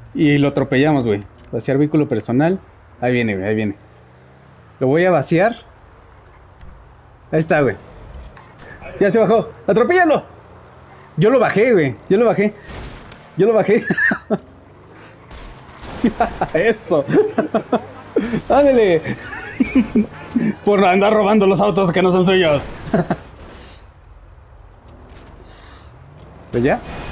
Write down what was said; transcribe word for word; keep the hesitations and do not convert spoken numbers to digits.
Y lo atropellamos, güey. Vaciar vehículo personal. Ahí viene, güey, ahí viene. Lo voy a vaciar. Ahí está, güey. Ya se bajó. ¡Atropéllalo! Yo lo bajé, güey. Yo lo bajé. Yo lo bajé. Eso. Ándale. Por andar robando los autos que no son suyos. ¿Pues ya?